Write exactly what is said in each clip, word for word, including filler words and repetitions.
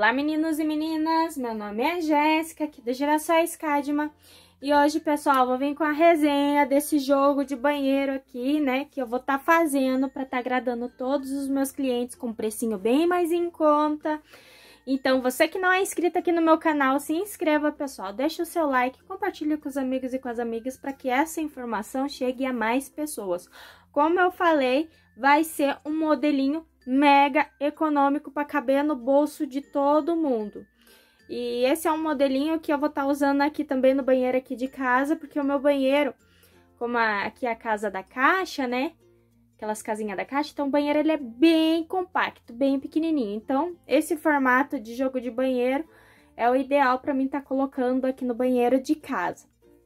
Olá, meninos e meninas! Meu nome é Jéssica, aqui do Girassóis Cadma. E hoje, pessoal, vou vir com a resenha desse jogo de banheiro aqui, né? Que eu vou estar tá fazendo para estar tá agradando todos os meus clientes com um precinho bem mais em conta. Então, você que não é inscrito aqui no meu canal, se inscreva, pessoal. Deixa o seu like, compartilhe com os amigos e com as amigas para que essa informação chegue a mais pessoas. Como eu falei, vai ser um modelinho mega econômico para caber no bolso de todo mundo. E esse é um modelinho que eu vou estar tá usando aqui também no banheiro aqui de casa, porque o meu banheiro, como a, aqui é a casa da caixa, né? Aquelas casinhas da caixa, então o banheiro ele é bem compacto, bem pequenininho. Então, esse formato de jogo de banheiro é o ideal para mim estar tá colocando aqui no banheiro de casa.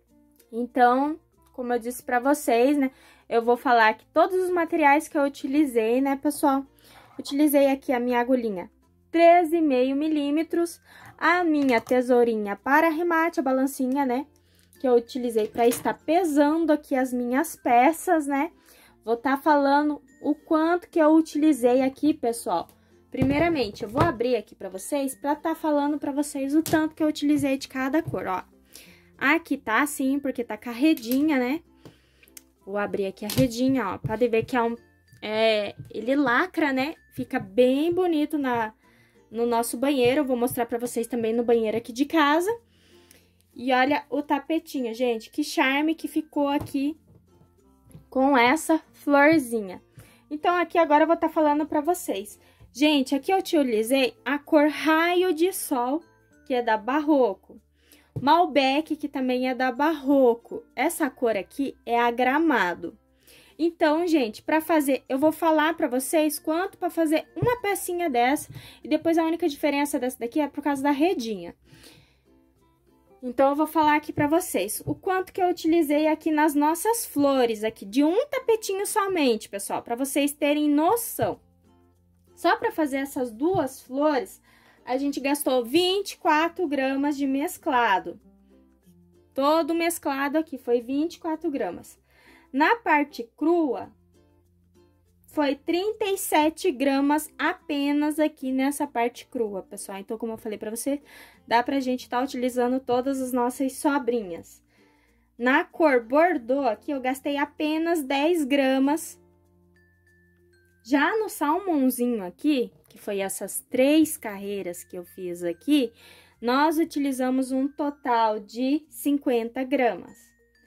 Então, como eu disse para vocês, né? Eu vou falar aqui todos os materiais que eu utilizei, né, pessoal? Utilizei aqui a minha agulhinha treze vírgula cinco milímetros, a minha tesourinha para arremate, a balancinha, né? Que eu utilizei para estar pesando aqui as minhas peças, né? Vou estar tá falando o quanto que eu utilizei aqui, pessoal. Primeiramente, eu vou abrir aqui para vocês, para estar tá falando para vocês o tanto que eu utilizei de cada cor, ó. Aqui tá assim, porque tá com a redinha, né? Vou abrir aqui a redinha, ó. Pode ver que é um... É, ele lacra, né? Fica bem bonito na, no nosso banheiro. Eu vou mostrar pra vocês também no banheiro aqui de casa. E olha o tapetinho, gente. Que charme que ficou aqui com essa florzinha. Então, aqui agora eu vou estar tá falando pra vocês. Gente, aqui eu utilizei a cor Raio de Sol, que é da Barroco. Malbec, que também é da Barroco. Essa cor aqui é a Gramado. Então, gente, para fazer, eu vou falar para vocês quanto para fazer uma pecinha dessa. E depois a única diferença dessa daqui é por causa da redinha. Então, eu vou falar aqui para vocês o quanto que eu utilizei aqui nas nossas flores, aqui, de um tapetinho somente, pessoal, para vocês terem noção. Só para fazer essas duas flores, a gente gastou vinte e quatro gramas de mesclado. Todo mesclado aqui foi vinte e quatro gramas. Na parte crua, foi trinta e sete gramas apenas aqui nessa parte crua, pessoal. Então, como eu falei pra você, dá pra gente estar tá utilizando todas as nossas sobrinhas. Na cor Bordeaux, aqui eu gastei apenas dez gramas. Já no salmãozinho aqui, que foi essas três carreiras que eu fiz aqui, nós utilizamos um total de cinquenta gramas.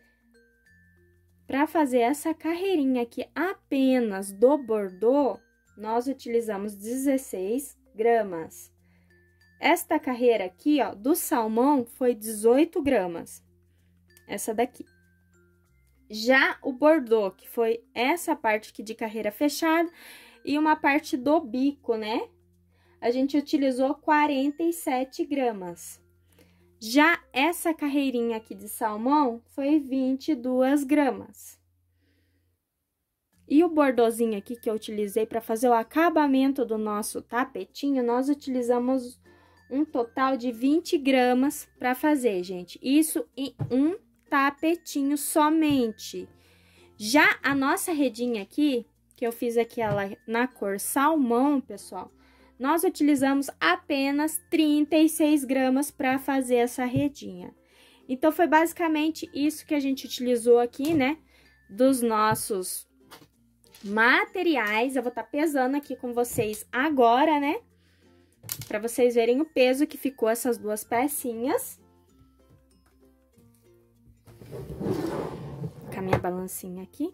Para fazer essa carreirinha aqui apenas do Bordeaux, nós utilizamos dezesseis gramas. Esta carreira aqui, ó, do salmão foi dezoito gramas. Essa daqui. Já o Bordeaux, que foi essa parte aqui de carreira fechada e uma parte do bico, né? A gente utilizou quarenta e sete gramas. Já essa carreirinha aqui de salmão foi vinte e duas gramas. E o bordozinho aqui que eu utilizei para fazer o acabamento do nosso tapetinho, nós utilizamos um total de vinte gramas para fazer, gente. Isso em um tapetinho somente. Já a nossa redinha aqui, que eu fiz aqui ela na cor salmão, pessoal, nós utilizamos apenas trinta e seis gramas para fazer essa redinha. Então, foi basicamente isso que a gente utilizou aqui, né? Dos nossos materiais. Eu vou estar tá pesando aqui com vocês agora, né? Para vocês verem o peso que ficou essas duas pecinhas. Vou colocar minha balancinha aqui.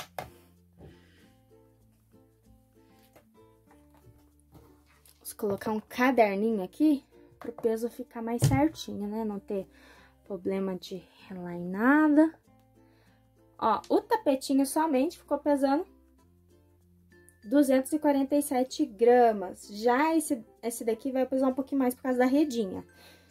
Colocar um caderninho aqui para o peso ficar mais certinho, né? Não ter problema de relar em nada. Ó, o tapetinho somente ficou pesando duzentos e quarenta e sete gramas. Já esse, esse daqui vai pesar um pouquinho mais por causa da redinha.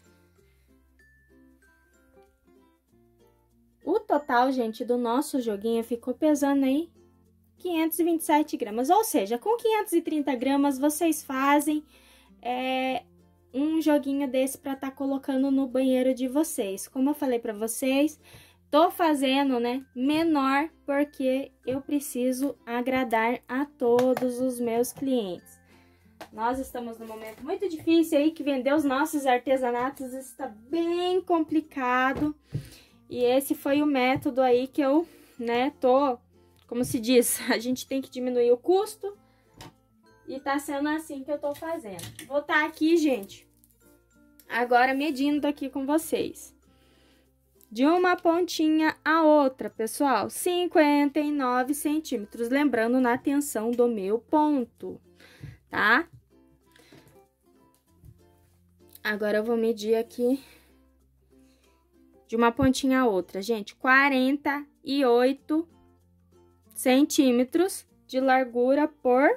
O total, gente, do nosso joguinho ficou pesando aí quinhentos e vinte e sete gramas, ou seja, com quinhentos e trinta gramas vocês fazem é, um joguinho desse para estar tá colocando no banheiro de vocês. Como eu falei para vocês, tô fazendo, né, menor porque eu preciso agradar a todos os meus clientes. Nós estamos num momento muito difícil aí, que vender os nossos artesanatos está bem complicado. E esse foi o método aí que eu, né, tô, como se diz, a gente tem que diminuir o custo. E tá sendo assim que eu tô fazendo. Vou estar aqui, gente, agora medindo aqui com vocês. De uma pontinha a outra, pessoal, cinquenta e nove centímetros. Lembrando na tensão do meu ponto, tá? Agora eu vou medir aqui de uma pontinha a outra, gente, quarenta e oito centímetros de largura por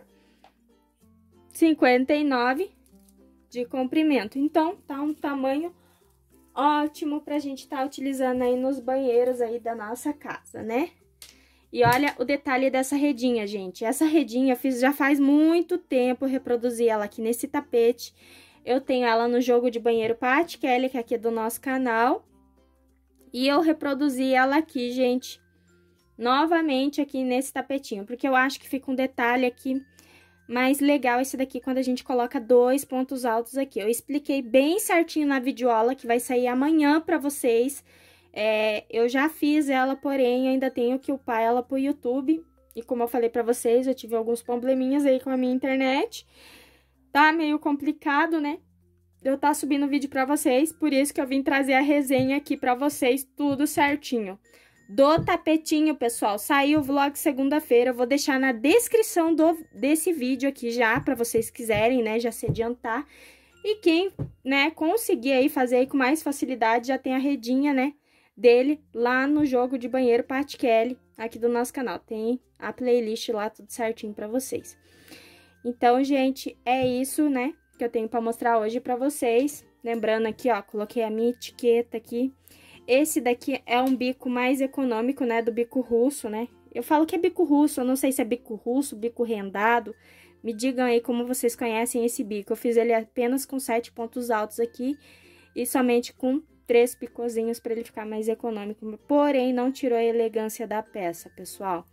cinquenta e nove de comprimento. Então, tá um tamanho ótimo pra gente estar utilizando aí nos banheiros aí da nossa casa, né? E olha o detalhe dessa redinha, gente. Essa redinha eu fiz já faz muito tempo, reproduzi ela aqui nesse tapete. Eu tenho ela no jogo de banheiro Pat Kelly, que é aqui do nosso canal. E eu reproduzi ela aqui, gente, novamente aqui nesse tapetinho, porque eu acho que fica um detalhe aqui mais legal esse daqui quando a gente coloca dois pontos altos aqui. Eu expliquei bem certinho na videoaula que vai sair amanhã pra vocês. É, eu já fiz ela, porém ainda tenho que upar ela pro YouTube. E como eu falei pra vocês, eu tive alguns probleminhas aí com a minha internet. Tá meio complicado, né? Eu tá subindo vídeo pra vocês, por isso que eu vim trazer a resenha aqui pra vocês, tudo certinho. Do tapetinho, pessoal, saiu o vlog segunda-feira, eu vou deixar na descrição do, desse vídeo aqui já, pra vocês quiserem, né, já se adiantar. E quem, né, conseguir aí fazer aí com mais facilidade, já tem a redinha, né, dele lá no jogo de banheiro Pat Kelly, aqui do nosso canal. Tem a playlist lá, tudo certinho pra vocês. Então, gente, é isso, né, que eu tenho pra mostrar hoje pra vocês. Lembrando aqui, ó, coloquei a minha etiqueta aqui. Esse daqui é um bico mais econômico, né, do bico russo, né? Eu falo que é bico russo, eu não sei se é bico russo, bico rendado. Me digam aí como vocês conhecem esse bico. Eu fiz ele apenas com sete pontos altos aqui e somente com três picozinhos para ele ficar mais econômico. Porém, não tirou a elegância da peça, pessoal.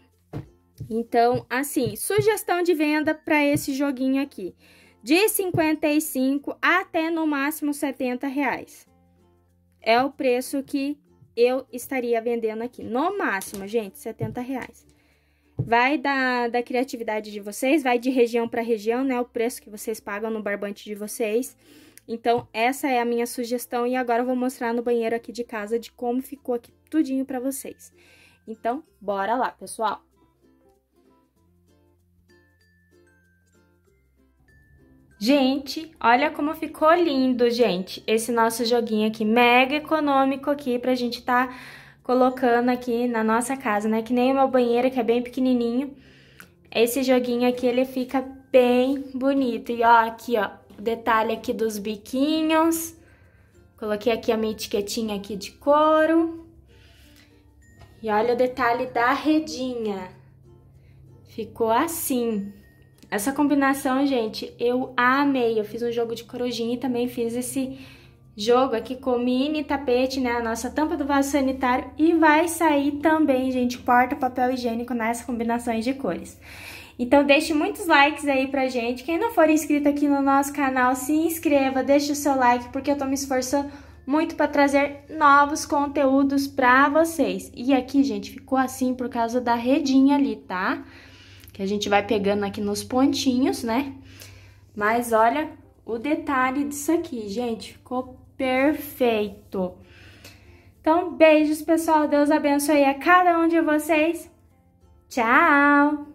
Então, assim, sugestão de venda para esse joguinho aqui. De cinquenta e cinco até no máximo setenta reais. É o preço que eu estaria vendendo aqui. No máximo, gente, setenta reais. Vai da, da criatividade de vocês, vai de região para região, né? O preço que vocês pagam no barbante de vocês. Então, essa é a minha sugestão. E agora eu vou mostrar no banheiro aqui de casa de como ficou aqui tudinho para vocês. Então, bora lá, pessoal. Gente, olha como ficou lindo, gente, esse nosso joguinho aqui, mega econômico aqui pra gente tá colocando aqui na nossa casa, né? Que nem o meu banheiro, que é bem pequenininho. Esse joguinho aqui, ele fica bem bonito. E ó, aqui, ó, o detalhe aqui dos biquinhos. Coloquei aqui a minha etiquetinha aqui de couro. E olha o detalhe da redinha. Ficou assim. Essa combinação, gente, eu amei. Eu fiz um jogo de corujinha e também fiz esse jogo aqui com mini tapete, né? A nossa tampa do vaso sanitário. E vai sair também, gente, porta papel higiênico nessas combinações de cores. Então, deixe muitos likes aí pra gente. Quem não for inscrito aqui no nosso canal, se inscreva, deixe o seu like, porque eu tô me esforçando muito pra trazer novos conteúdos pra vocês. E aqui, gente, ficou assim por causa da redinha ali, tá? Que a gente vai pegando aqui nos pontinhos, né? Mas olha o detalhe disso aqui, gente. Ficou perfeito. Então, beijos, pessoal. Deus abençoe a cada um de vocês. Tchau!